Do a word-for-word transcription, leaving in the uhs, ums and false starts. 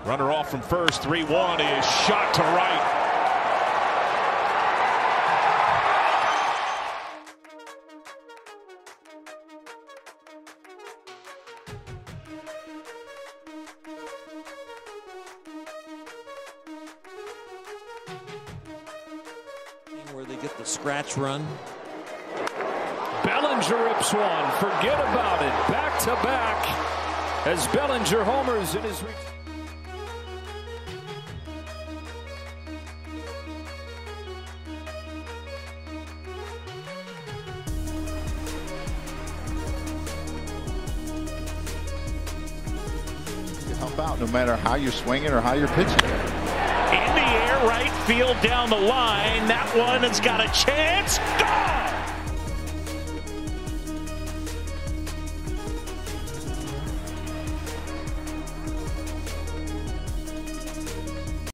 Runner off from first, three one is shot to right. Where they get the scratch run. Bellinger rips one. Forget about it. Back to back as Bellinger homers in his. Help out no matter how you're swinging or how you're pitching. In the air, right field down the line. That one has got a chance. Go!